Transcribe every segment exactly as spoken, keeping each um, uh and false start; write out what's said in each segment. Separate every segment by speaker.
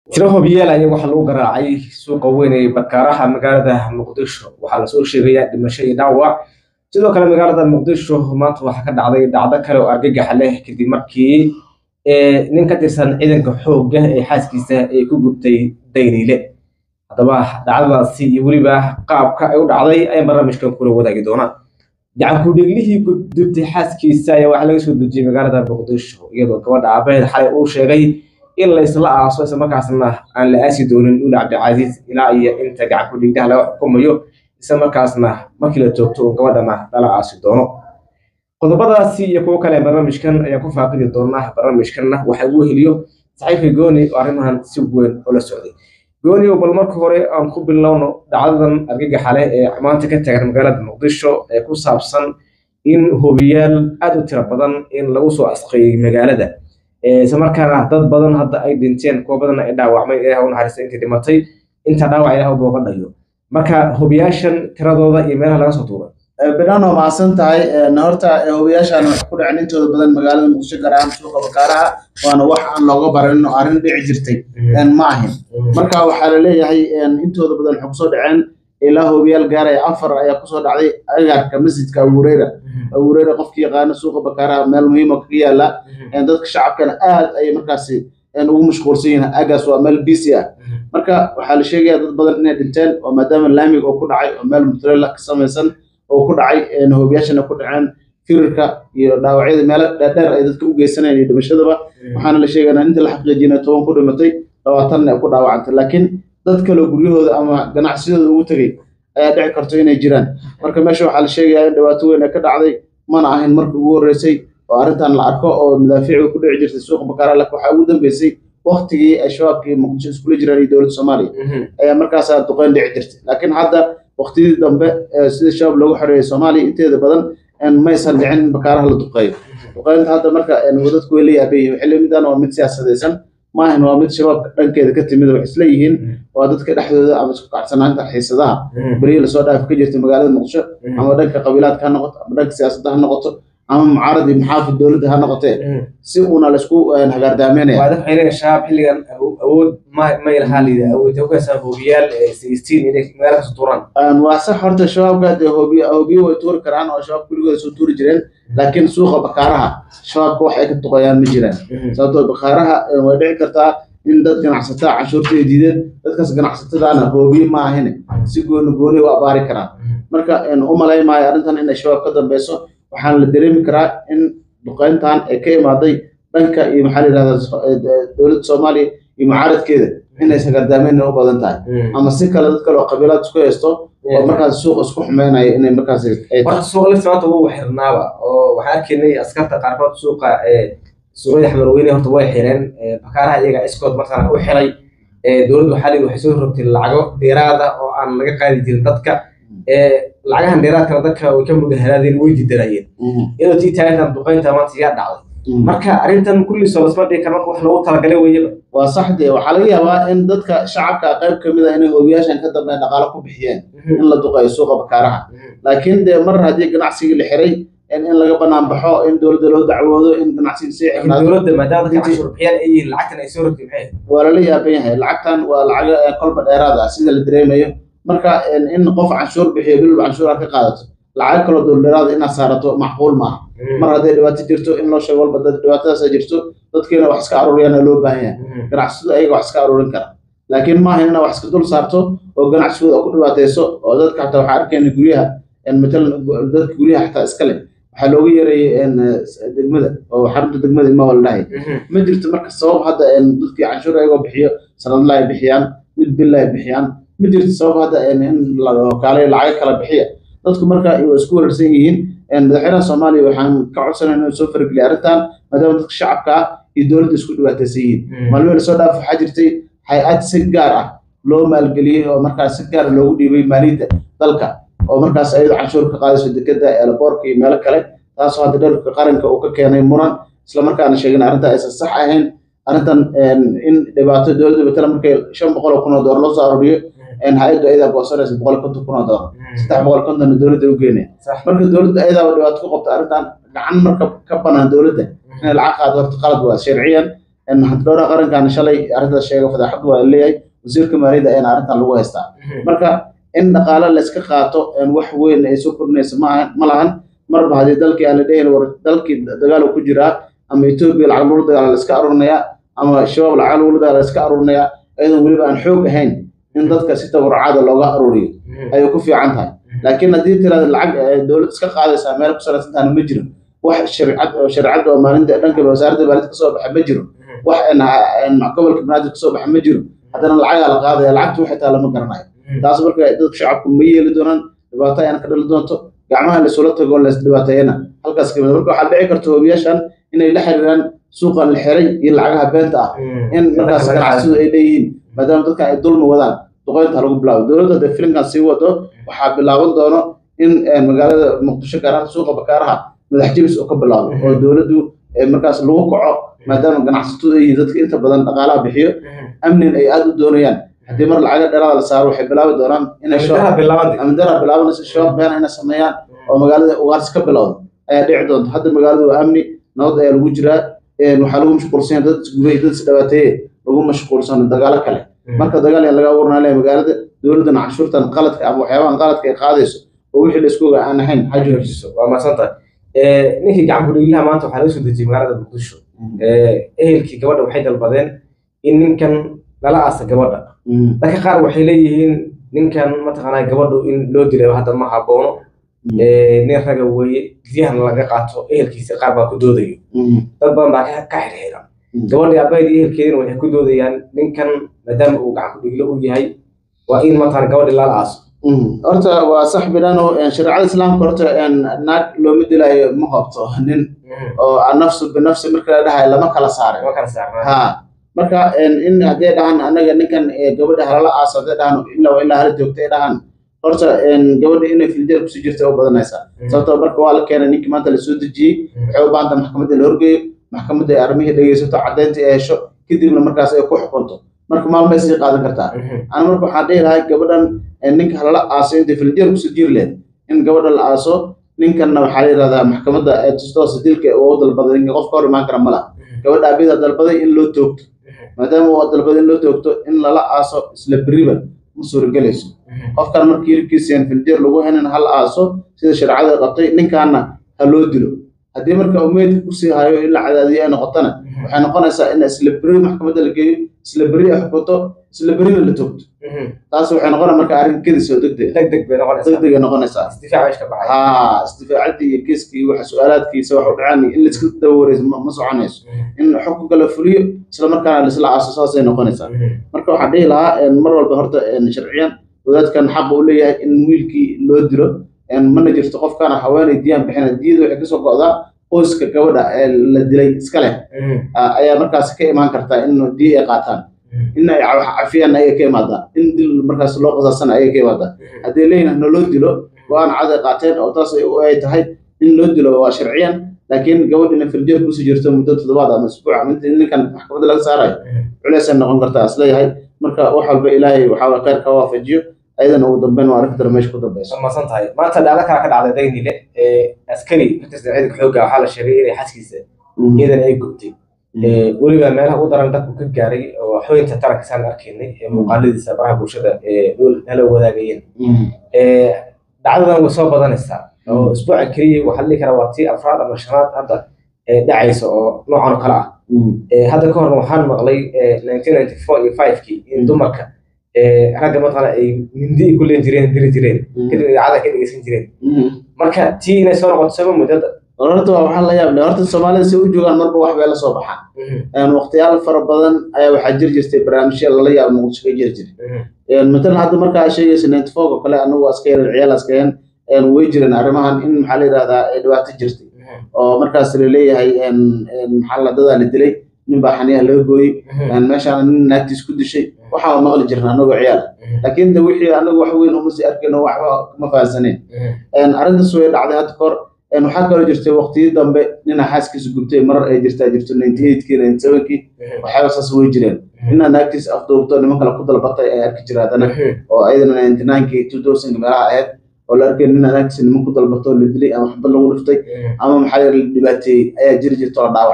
Speaker 1: Tiro biyaal ayaa waxaa lagu garaacay suuqa weyn ee Bakaaraha magaalada Muqdisho. Waxaa la soo sheegay dhimasho iyo dhaawac. Sidoo kale magaalada Muqdisho maanta waxaa ka dhacday dhacdo kale oo argagax leh kadib markii ee nin ka tirsan ciidanka xoogga ee xaaskiisa ay ku gubtay Daynile. Haddaba dhacdadaasi iyo weliba qaabka ay u dhacday ay barnaamijkan kula wadaagi doonaan. Gacan ku dhiglihii ku gubtay xaaskiisa ayaa waxaa laga soo dejiyay magaalada Muqdisho iyadoo gabadha aabaheed xalay uu sheegay in la isla aaso isla markaasna aan la aasi doonin Nuur Cabdicasiis ilaa iyo inta gacan ku dhiglaha laga xukumayo isla markaasna markii la joogto gabadhana lala aasi doono. Qodobadaasi iyo kuwo kale barnaamijkan ayaa ku faaqidi doona. Barnaamijkanna waxa uu heliyo saxiifka Gooni oo arrimahan si weyn ula socday. Gooni oo bal marka hore aan ku bilowno dhacdadan argagaxa leh ee maanta ka taagan magaalada Muqdisho ee ku saabsan in hubiyaal aad u tiro badan in lagu soo asqeeyay magaalada. isla markaana dad badan hadda ay dhinteen kuwa badan ay dhaawacmay Ilaahay u naxariistay intii dhimatay inta dhaawac Ilaahay booga dhayo. Marka hubiyaashan tiradooda iyo meelaha laga soo tuuray
Speaker 2: bidhaan oo maasan tahay horta hubiyaashan wax ku dhacay intooda badan magaalada Muqdisho gaar ahaan suuqa Bakaaraha waana wax aan looga baran oo arrin dhici jirtay ma ahin. Marka waxaa la leeyahay intooda badan xog soo dhaceen ilaa hubiyaal gaar ah afar ayaa ku soo dhacday agagaarka masjidka Abu Hurayra. Abu Hurayra qofkii yaqaan suuqa Bakaaraha meel muhiim ah ka yaala dadka shacabkana aad ay markaasi ugu mashquulsan yihiin agaas waa meel busy ah. Marka waxaa la sheegayaa dad badan inay dhinteen oo maadaama laamiga oo ku dhacay oo meel mutrela ka samaysan oo ku dhacay hubiyaashana ku dhaceen firarka iyo dhaawacyada meel dheer ay dadka u geysanayeen iyo dhimashadaba waxaana la sheegayaa inta la xaqiijiyay toban ku dhimatay labaatan ku dhaawacantay laakiin dad kale guryahooda ama ganacsigooda ugu tagay ayaa dhici karto inay jiraan. Marka meesha waxaa la sheegayaa in dhibaato weyn ka dhacday mana ahayn markii ugu horeysay oo arrintan la arko oo madaafiic ku dhici jirtay suuqa Bakaaraha laakiin waxa ugu dambeysay waqtigii ay shabaabkii Muqdisho isku jiraan iyo dowladda Soomaaliya ayaa markaas duqeyn dhici jirtay. Laakiin hadda waqtiyadii dambe sida shabaab loogu xoreeyay Soomaaliya inteeda badan in ma aysan dhicin Bakaaraha la duqeeyo. Duqeynta hadda marka wadadku way leeyahay xillidan waa mid siyaasadeysan ma ahan waa mid shabaab dhankeeda ka timid wax isla yihiin waa dadka dhexdooda ama isku kacsanaanta xiisadaha bari la soo dhaaf ka jirtay magaalada Muqdisho ama dhanka qabiilaadka ha noqoto ama dhanka siyaasadda ha noqoto ama mucaarad iyo maxaafid dawladda ha noqotee si uuna la isku hagaardaameynaya
Speaker 1: waa dad xiriir shabaab xilligan awood ma ma ilaha liida awood u kaysan hubiyaal sixteen inay meelaha soo tuuraan
Speaker 2: waa sax horta shabaabka ee hubiyo hubiyo way tuuri karaan oo shabaab kuligooda soo tuuri jireen laakiin suuqa Bakaaraha shabaabka wax ay ka tuqayaan ma jiraan sababtoo Bakaaraha way dhici kartaa in dad ganacsatada cashuurta ay diideen dadkaas ganacsatadaana hubiyo ma ahayn si gooni gooni u abaari karaan. Marka u maleeymaayo arrintan in shabaab ka dambayso waxaan la dareemi karaa in duqeyntan ay ka imaaday dhanka iyo maxaa la yiraahdaa dowladda Soomaaliya iyo mucaaradkeeda inay sagardaameyn u badan tahay ama si kale dad kale oo qabiilad isku haysto oo markaas suuq isku xumeynaya inay markaas ay
Speaker 1: wax suuq la socdo uu xirnaaba oo waxa keenay askarta qaarkood suuqa ee suuqyada xamarweyne horta way xireen Bakaaraha iyaga iskood markaan u xiray dowladdu xalay waxay soo rogtay lacago dheeraad ah oo aan laga qaadi jirin dadka ee lacagahan dheeraadka dadka way ka mudaharaadeen way didarayeen inuu tii taagan duqeynta maanta yaa dhacday. Marka arrintan kulli soo lasmadii kan wax lagu talagalay weeyaba
Speaker 2: waa saxde waxa laga yaabaa in dadka shacabka qayb kamid ah inay hubiyaashan ka dambeeyay dhaqaale ku bixiyeen in la duqeeyo suuqa Bakaaraha laakiin de mar hadii ganacsiga la xiray in in laga banaan baxo in dowladda loo dacwoodo in ganacsiga si
Speaker 1: ay dowladda maadaama ka cashuur bixiyaan ay lacagtan ay soo rogtay maxay
Speaker 2: wala la yaabay lacagtan waa lacag kolba dheeraad ah sida la dareemayo. Marka in qof cashuur bixiyo bil cashuur ka qaadato lacag kala dowladeed in saarato macquul ma mar haday dhibaato jirto in loo sheego walba dad dhibaatadaas jirto dadkeena wax iska aruuriyana loo baahan yahay ganacsiyada ayaga wax iska aruurin kara laakiin ma ahan in wax iska dul saarto oo ganacsigooda ku dhibaateyso oo dadka xataa waxa arkeen guryaha in metal dadka guryaha xataa iska leh waxa looga yareeyay in degmada oo xarunta degmada ma walahay ma jirto. Marka sabab hadda in dadkii cashuur ayaga bixiyo sanad la bixiyaan mid billahi bixiyaan ma jirto sabab hadda in la kaalay lacag kala bixiya dadku marka ay isku warsan yihiin in madaxweynaha Soomaaliya waxaan ka codsanaynaa inuu soo fargeliyo arrintan maadaama dadka shacabka iyo dowladda isku dhibaataysan yihiin maalmo la soo dhaaf waxa jirtay hay'ad si gaar ah loo maalgeliyay oo markaas si gaar loogu dhiibay maaliyadda dalka oo markaas ayadu cashuur ka qaadayso dekedda airport iyo meel kale taas oo hadda dalka qaranka uu ka keenay muran isla markaana sheegay arrinta ay sax ahayn arrintan in dhibaato dowladda batala markay shan boqol oo kun oo dollar loo soo aruuriyo in hay'addu ayada go'aanayso boqol iyo konton kun oo dollar saddex boqol iyo konton dowladda u geynay marka dowladda ayada dhibaato ku qabta arrintan gacan marka ka banaan dowladda in lacag qaado qalad waa sharciyan in hadhoora qarankan shalay arrinta sheega fadaxad waa leeyahay wasiirka maaliyadda ayna arrintan lagu haystaa marka in dhaqaale la iska qaato wax weyn ay soo kordhinaysa ma lahan marba haddii dalkii aan la dhehin war dalkii dagaal ku jiraa ama Ethiopia lacag lagu dagaal la iska aruurnaya ama shabaab lacag lagu dagaal la iska aruurnaya ayadoo weliba aan xoog ahayn in dadka si tabarcaada looga aruuriyo ay ku fiican tahay laakiin haddii tirada lacag dawlad iska qaadaysa meel ku saleysan ma jiro wax sharciyad oo sharciyad oo maalinta dhanka wasaaradda maaliyadda ka soo baxay ma jiro wax in gobolka banaadir ka soo baxay ma jiro haddana lacag la qaadaya lacagtu waxay taa lama garanayo taas marka dadka shacabku ma yeeli doonaan dhibaato ay ka dhali doonto gacmaha la soo tago la dhibaateeyna halkaas ka mid marka waxa dhici karto hoobiyaashan inay la xiriiraan suuqa la xiray iyo lacagaha beenta ah in markaas ganacsigu ay leeyihiin maadaama dadka ay dulmi wadaan duqeynta lagu bilaabo dawladda filinkan sii wado waxaa bilaaban doono in magaalada muqdisho gaar ahaan suuqa bakaaraha madax jabis oo ka bilaabo oo dawladdu markaas lagu kaco maadaama ganacsatadu ay dadka inta badan dhaqaalaha bixiyo amnin ay aad u doonayaan haddii mar lacag dheeraad la saaro waxay bilaabi doonaan inay shaqo bilaabaan ama dara bilaabanayso shaqo been inay sameeyaan oo magaalada ugaars ka bilowdo ayaa dhici doonta hadda magaaladu waa amni nabad ayaa lagu jiraa waxaa lagu mashquulsan dad gubay dad isdhawaateeye lagu mashquulsan dagaalo kale marka dagaal in laga warnayo magaalada dawladda canshuurtan qaladka ama waxyaabahan qaladka ay qaadayso oo wixii la isku ogaa aan ahayn xajirjiso
Speaker 1: waa maasanta ee ninkii gacan ku dhigilaha maanta waxaa laga soo dejiyay magaalada muqdisho ee ehelkii gabadha waxay dalbadeen in ninkan lala aasa gabadha dadka qaar waxay leeyihiin ninkan mataqaanaa gabadhu in loo dilay hadda ma haboono ee nin raga weeye diyahan laga qaato ehelkiisa qaar baa ku doodayo dad badan baa ka xirxiran gabadha abaydii ehelkeedina waxay ku doodayaan ninkan maadaama uu gacan ku dhigilo u yahay waa in mataqaanaa gabadha lala aaso
Speaker 2: horta waa sax bidano shariicada islaamka horta naag looma dilayo ma qabto nin oo nafsu binafsi marka la dhahay lama kala saaray
Speaker 1: ma kala saaray
Speaker 2: ha marka in hadee dhahan anaga ninkan gabadha halala aaso hadee dhahan ilaa ilaa hal joogtay dhahan horta gabadha inay filjeer ku sii jirtay oo badanaysa sababtoo marka waa la keenay ninkii maanta la soo dejiyay waxay u baahan maxkamadda la horgeeyo maxkamadda ay arrimihii dhageysato caddeynta ay hesho kadibna markaas ay ku xukunto marka maalmay sii qaadan kartaa ana marka waxaan dhihi lahaa gabadhan ninka halala aaso inta filjeer ku sii jiri leed in gabadha la aaso ninkanna waxaa la yiraahdaa maxkamadda ay tusto sidilka oo dalbaday ninka qofka hor imaan kara ma laha gabadha abida dalbaday in loo toogto maadaama uu dalbaday in loo toogto in lala aaso isla beriba ma suuragelayso qofkan markii hilibkiisa filjeer lagu henin hal aaso sida sharciyada qabtay ninkaana ha loo dilo haddii marka umeed ku sii hayo in la cadaadiyo ay noqotana waxay noqonaysaa in isla beri maxkamadda la geeyo isla beri ay xukunto isla berina la toogto taas waxay noqonaysaa marka arrin kedis oo degdeg
Speaker 1: degdeg bay noqonaysaa
Speaker 2: degdeg ay noqonaysaa
Speaker 1: istifaac ay ka baxay
Speaker 2: ha istifaacadii iyo kiiskii waxa su'aalaadkiisa wax u dhacaan in la iska dawareyso ma soconayso in xukunka la fuliyo isla markaana la isla aasaas ay noqonaysaa marka waxaan dhihi lahaa mar walba horta sharciyan wadaadkan xaq uu leeyahay in wiilkii loo dilo mana jirto qofkana haweeney diyaan bixina diyadu waxay kasoo go'daa qoyska gabadha la dilay iska leh ayaa markaas ka imaan kartaa in diya ay qaataan in ay cafiyaan ayay ka imaadaa in dil markaas loo qasaasana ayay ka imaadaa haddii leeyna loo dilo go'aan cad ay qaateen oo taas ay tahay in loo dilo waa sharciyan laakiin gabadhina filjeer kusii jirto muddo toddobaad ama isbuuc inta ninkan maxkamadda laga saarayo culays ay noqon kartaa isleeyahay marka wax walba ilaahay waxaa khayr ka waafajiyo ayadana ugu dambeyn waa arrinta meesha ku dambayso
Speaker 1: ma san tahay maanta dhacdo kale ka dhacday daynile ee askari ka tirsan ciidanka xoogga waxaa la sheegay inay xaskiisa ciidan ay gubtay weliba meelaha ugu daran dadku ka gaaray oo xooyinta taranka saan arkaynay ee muuqaaladiisa baraha bulshada ee nala wadaagayeen dhacdadan way soo badanaysaa oo isbuuca keliya waxaa la dhihi karaa waa tii afraad ama shanaad hadda dhacaysa oo noocan oo kale ah hadda ka horna waxaan maqlay nineteen ninety four iyo five-kii in dumarka ragga mataqaana ay mindi ku leen jireen diri jireen kadib idaacada ka dhegeysan jireen marka tii inay soo noqoto sabab muddada
Speaker 2: horta waxaa la yaab leh horta Soomaalida si u joogaan marba wax bay la soo baxaan waqtiyaal fara badan ayaa waxaa jiri jirtay barnaamijyo la yaab muqdisho ka jiri jiray مثلا هذا مركز شيء سنة فوق كله أنه أسكير العيال أسكين إن ويجرن أرمهن إن محل هذا إدوات جرتي أو مركز اللي هي إن إن محل هذا اللي دلي نبحنيها لوجوي إن ماشان ناتيس كل شيء وحاول ما أقول جرنا أنه عيال لكن ده وحي أنه وحوين هم سيركن وحوا ما فازنين إن أرد السويد على هذكر إنه حتى لو جرت وقتي ضم إننا حاسكس قلت مرة جرت جرت نينتيت كنا نسوي وحاول أسوي جرين إننا ناكس أفضل بطل ممكن أقول البطل أركجرات أنا أو أيضا نينتي كي تو دوسين مراعات ولا أركن إننا ناكس إن ممكن البطل اللي أما حب الله ورفتي أما محل الدباتي أي جرجة طلع دعوة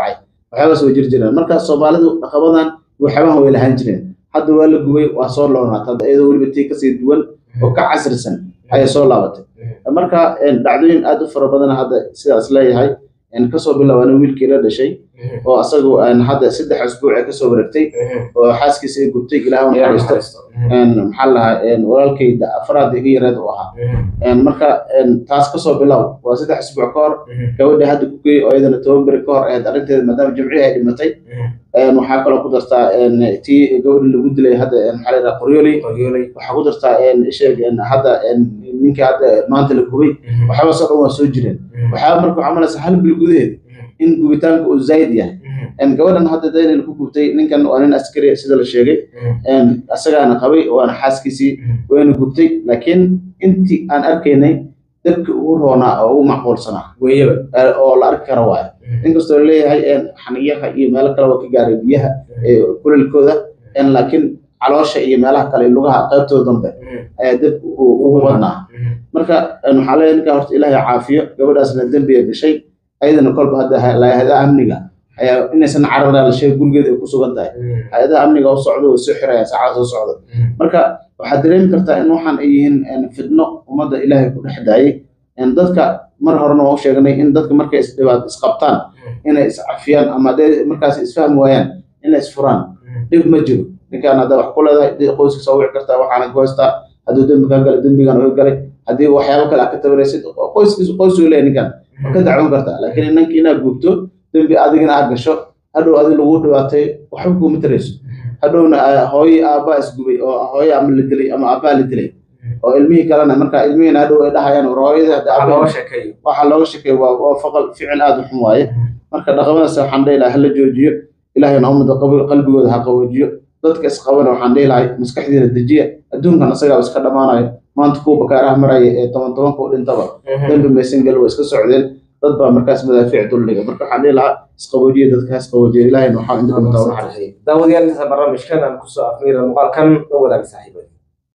Speaker 2: waxyaaba soo jir jireen marka Soomaalidu dhaqamadan waxyaaba way lahaan jireen hadda waa la gubay waa soo loonaatay iyadoo waliba tii kasii duwan oo ka casrisan ay soo laabatay marka dhacdooyin aad u fara badan hadda sidaas leeyahay in kasoo bilaabana wiilkii la dhashay oo asagu aan hadda saddex usbuuc ka soo wareegtay oo xaaskiisa ay gubtay Ilaahay u naxariisto een maxaa la een walaalkayda afraad iga yareed oo ahaa een marka een taas kasoo bilaab waa saddex usbuuc ka hor gabadha hadda ku geey oo iyadana toban bari ka hor ay arinteeda maadaama jimciga ay dhimatay een waxa kale ku dartaa een tii gabadha lagu dilay hadda een maxaa la qoryoolay waxa ku dartaa een sheeg een hadda een ninka hadda maanta la gubay waxba soo dhaw soo jireen waxa markuu camalaysa hal bil gudaheed in gubitaanku uu zaid yahay ان gabadhan hadda daynil ku gubtay ninkan waa nin askari sida la sheegay een asagana qabay oo aan xaaskiisii weyn gubtay laakiin intii aan arkaynay dadka ugu roona oo u macquulsana weeyaba oo la arki karo waa inkastoo leeyahay in xaniyaha iyo meel kale oo ka gaaray biyaha ee kulilkooda in laakiin caloosha iyo meelaha kale lugaha qaybtooda dambe ay dad ugu wadnaa marka waxa la ninka horta Ilaahay caafiyo gabadhaasna dambiga gashay ayadana kolba hadda la hada amniga ayaa inaysan carada la sheeg gurigeeda ku sugan tahay ayada amniga oo socdo oo soo xiraya saacad soo socdo marka waxa dareemi kartaa in waxaan ay yihiin fidno umada Ilaahay ku dhaxdaayay in dadka mar horena oo sheegnay in dadka markay isdhibaad isqabtaan inay iscafiyaan ama markaas isfaham waayaan inay isfuraan dib ma jiro ninkaan hada wax ku leedahay qoyska soo wici kartaa waxaana goosta haduu dambiga galay dambigan oo galay hadii waxyaabo kale ka tabaraysid qoyskiisa qoysku leeyahay ninkaan ka dacwoon kartaa laakiin ninka ina gubto dambi adigina aad gasho hadhow adiga lagu dhibaatay waxba ku matarayso hadhowna hooy aaba isgubay oo hooy ama la dilay ama aaba la dilay oo ilmihi kalena marka ilmihiina hadhow ay dhahayaan hooyada aaba loo sheekay waxa loo sheekay waa faqal ficil aad u xun waaye marka dhaqamadaas waxaan dheelahay la joojiyo Ilaahayna umada qalbigooda ha qaboojiyo dadka isqabana waxaan dheelahay maskaxdiina dajiya adduunkan asaga iska dhamaanayo maanta ku bakaaraha maray ee toban toban ku dhintaba dambi meesan gal way iska socdeen dad baa markaas madaafiic dulliga marka waxaan dheelahay isqaboojiyo dadka isqaboojiyo Ilaahayna waxa inta ka tawaxay
Speaker 1: daawadayaal barnaamijkan aan ku soo afmeeray muuqaalkan oo wadaag saaxiibada